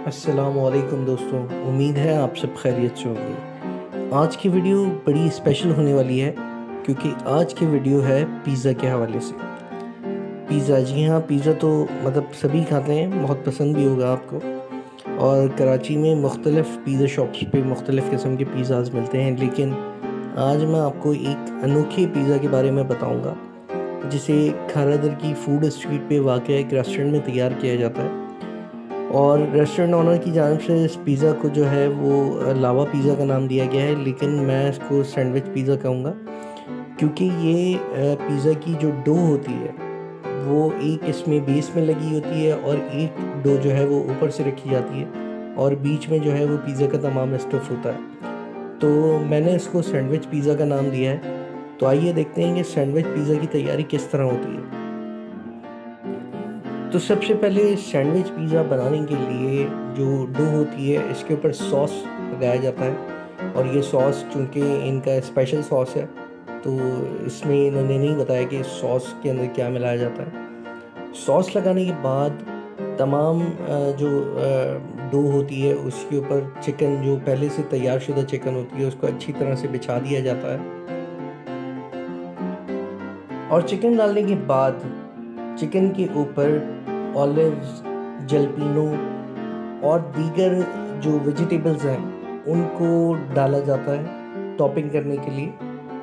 अस्सलामुअलैकुम दोस्तों, उम्मीद है आप सब खैरियत से होंगे। आज की वीडियो बड़ी स्पेशल होने वाली है क्योंकि आज की वीडियो है पिज़्ज़ा के हवाले से। पिज़्ज़ा, जी हाँ, पिज़्ज़ा तो मतलब सभी खाते हैं, बहुत पसंद भी होगा आपको। और कराची में मुख्तलिफ़ पिज़्ज़ा शॉप्स पे मुख्तलिफ़ किस्म के पिज़्ज़ाज़ मिलते हैं, लेकिन आज मैं आपको एक अनोखे पिज़्ज़ा के बारे में बताऊँगा जिसे खारादर की फूड स्ट्रीट पे वाक़ एक रेस्टोरेंट में तैयार किया जाता है। और रेस्टोरेंट ओनर की जानिब से इस पिज़्ज़ा को जो है वो लावा पिज़्ज़ा का नाम दिया गया है, लेकिन मैं इसको सैंडविच पिज़्ज़ा कहूँगा क्योंकि ये पिज़्ज़ा की जो डो होती है वो एक इसमें बेस में लगी होती है और एक डो जो है वो ऊपर से रखी जाती है और बीच में जो है वो पिज़्ज़ा का तमाम स्टफ़ होता है। तो मैंने इसको सैंडविच पिज़्ज़ा का नाम दिया है। तो आइए देखते हैं कि सैंडविच पिज़्ज़ा की तैयारी किस तरह होती है। तो सबसे पहले सैंडविच पिज़्ज़ा बनाने के लिए जो डो होती है इसके ऊपर सॉस लगाया जाता है। और ये सॉस चूँकि इनका स्पेशल सॉस है तो इसमें इन्होंने नहीं बताया कि सॉस के अंदर क्या मिलाया जाता है। सॉस लगाने के बाद तमाम जो डो होती है उसके ऊपर चिकन, जो पहले से तैयार शुदा चिकन होती है, उसको अच्छी तरह से बिछा दिया जाता है। और चिकन डालने के बाद चिकन के ऊपर ऑलिव्स, जलपीनो और दीगर जो वेजिटेबल्स हैं उनको डाला जाता है टॉपिंग करने के लिए।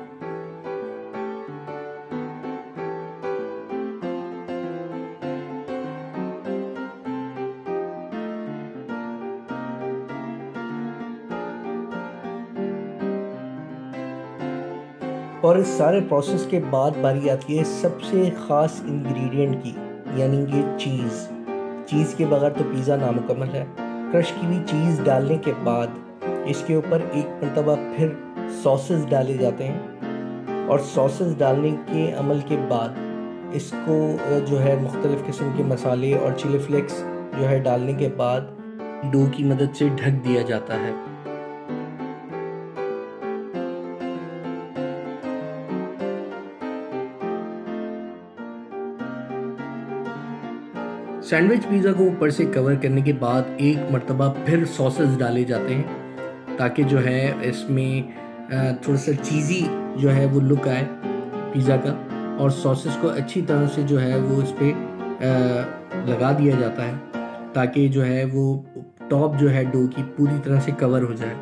और इस सारे प्रोसेस के बाद बारी आती है सबसे ख़ास इंग्रेडिएंट की, यानी कि चीज़। चीज़ के बगैर तो पिज़्ज़ा नामुकम्मल है। क्रश की हुई चीज़ डालने के बाद इसके ऊपर एक मरतबा फिर सॉसेस डाले जाते हैं और सॉसेस डालने के अमल के बाद इसको जो है मुख्तलिफ़ किस्म के मसाले और चिली फ्लेक्स जो है डालने के बाद डो की मदद से ढक दिया जाता है। सैंडविच पिज़्ज़ा को ऊपर से कवर करने के बाद एक मरतबा फिर सॉसेस डाले जाते हैं ताकि जो है इसमें थोड़ा सा चीज़ी जो है वो लुक आए पिज़्ज़ा का। और सॉसेस को अच्छी तरह से जो है वो इस पर लगा दिया जाता है ताकि जो है वो टॉप जो है डो की पूरी तरह से कवर हो जाए।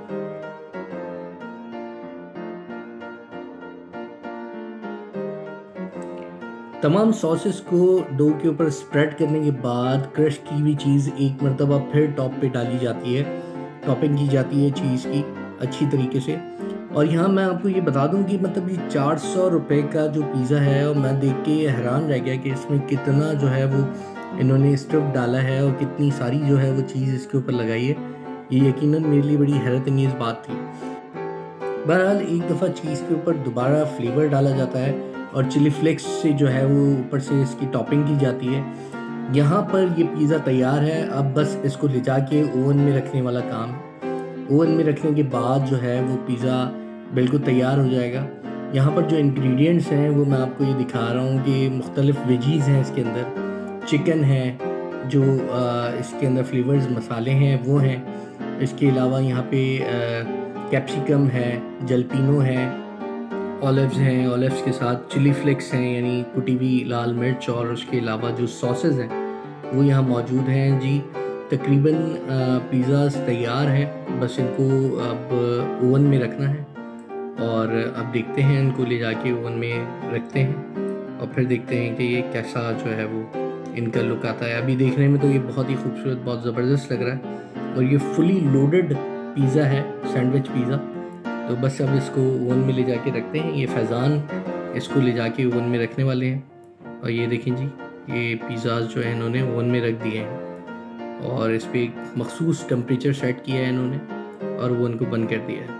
तमाम सॉसेस को डो के ऊपर स्प्रेड करने के बाद क्रश की हुई चीज़ एक मरतबा फिर टॉप पे डाली जाती है, टॉपिंग की जाती है चीज़ की अच्छी तरीके से। और यहाँ मैं आपको ये बता दूँ कि मतलब ये 400 रुपये का जो पिज़्ज़ा है, और मैं देख के हैरान रह गया कि इसमें कितना जो है वो इन्होंने स्टफ़ डाला है और कितनी सारी जो है वो चीज़ इसके ऊपर लगाई है। ये यकीनन मेरे लिए बड़ी हैरतअंगेज़ बात थी। बहरहाल एक दफ़ा चीज़ के ऊपर दोबारा फ्लेवर डाला जाता है और चिली फ्लेक्स से जो है वो ऊपर से इसकी टॉपिंग की जाती है। यहाँ पर ये पिज़्ज़ा तैयार है। अब बस इसको ले जाके ओवन में रखने वाला काम है। ओवन में रखने के बाद जो है वो पिज़्ज़ा बिल्कुल तैयार हो जाएगा। यहाँ पर जो इंग्रेडिएंट्स हैं वो मैं आपको ये दिखा रहा हूँ कि मुख्तलिफ़ वेजीज़ हैं इसके अंदर, चिकन है, जो इसके अंदर फ्लेवर्स मसाले हैं वो हैं। इसके अलावा यहाँ पे कैप्सिकम है, जलपीनो है, ऑलिव्स हैं, ऑलिव्स के साथ चिली फ्लेक्स हैं यानी कुटी हुई लाल मिर्च, और उसके अलावा जो सॉसेस हैं वो यहाँ मौजूद हैं। जी तकरीबन पिज़्ज़ास तैयार है, बस इनको अब ओवन में रखना है। और अब देखते हैं, इनको ले जाके ओवन में रखते हैं और फिर देखते हैं कि ये कैसा जो है वो इनका लुक आता है। अभी देखने में तो ये बहुत ही खूबसूरत, बहुत ज़बरदस्त लग रहा है और ये फुली लोडेड पिज़्ज़ा है, सैंडविच पिज़्ज़ा। तो बस अब इसको ओवन में ले जाके रखते हैं। ये फैज़ान इसको ले जाके ओवन में रखने वाले हैं। और ये देखें जी, ये पिज़्ज़ाज़ जो है इन्होंने ओवन में रख दिए हैं और इस पर एक मखसूस टेम्परेचर सेट किया है इन्होंने और वो उनको बंद कर दिया है।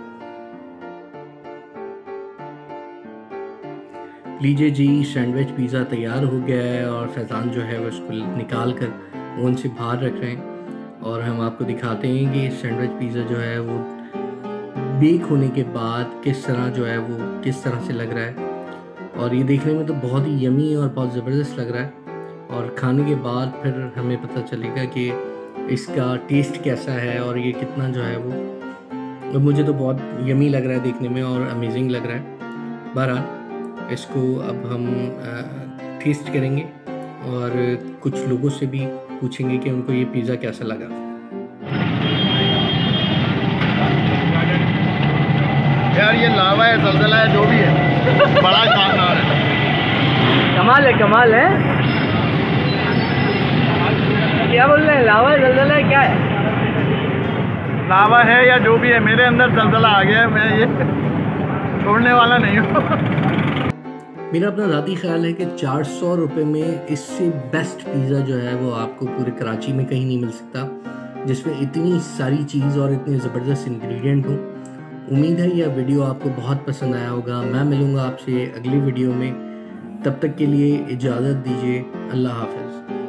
लीजिए जी, सैंडविच पिज़्ज़ा तैयार हो गया है और फैज़ान जो है वो इसको निकाल कर ओवन से बाहर रख रहे हैं। और हम आपको दिखाते हैं कि सैंडविच पिज़्ज़ा जो है वो बेक होने के बाद किस तरह जो है वो किस तरह से लग रहा है। और ये देखने में तो बहुत ही यमी और बहुत ज़बरदस्त लग रहा है। और खाने के बाद फिर हमें पता चलेगा कि इसका टेस्ट कैसा है और ये कितना जो है वो मुझे तो बहुत यमी लग रहा है देखने में और अमेजिंग लग रहा है। बहरहाल इसको अब हम टेस्ट करेंगे और कुछ लोगों से भी पूछेंगे कि उनको ये पिज़्ज़ा कैसा लगा। यार ये लावा है, जलजला है, जो भी है बड़ा शानदार है। कमाल है, कमाल है। क्या बोल रहे हैं? लावा है, जलजला है, क्या है? लावा है या जो भी है, मेरे अंदर जलजला आ गया है, मैं ये छोड़ने वाला नहीं हूँ। मेरा अपना ज़ाती ख्याल है कि 400 रुपये में इससे बेस्ट पिज़्ज़ा जो है वो आपको पूरे कराची में कहीं नहीं मिल सकता, जिसमें इतनी सारी चीज़ और इतने ज़बरदस्त इंग्रेडिएंट हों। उम्मीद है यह वीडियो आपको बहुत पसंद आया होगा। मैं मिलूँगा आपसे अगली वीडियो में, तब तक के लिए इजाज़त दीजिए। अल्लाह हाफ़िज़।